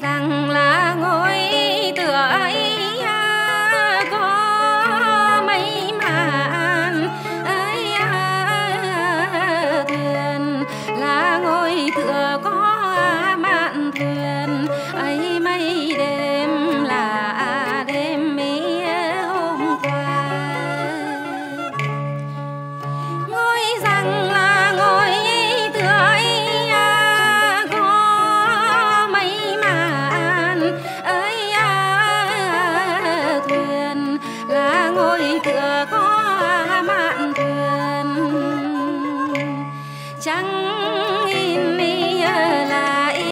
rằng là ngôi tựa ấy có mấy màn ấy thuyền, là ngôi tựa có mạn thuyền ấy mấy đêm là đêm mấy hôm qua. Ngôi rằng là ngôi tựa ấy có mấy màn ấy thuyền, là ngôi tựa có mạn thuyền chẳng